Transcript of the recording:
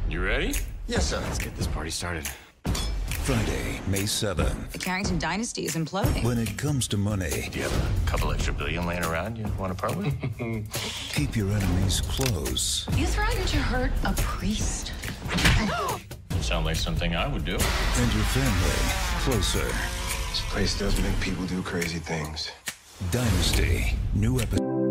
You ready? Yes, sir. Let's get this party started. Friday, May 7th. The Carrington Dynasty is imploding. When it comes to money, Do you have a couple extra billion laying around you want to part with? keep your enemies close. You threatened to hurt a priest. Sound like something I would do. And your family closer. This place does make people do crazy things. Dynasty. New episode.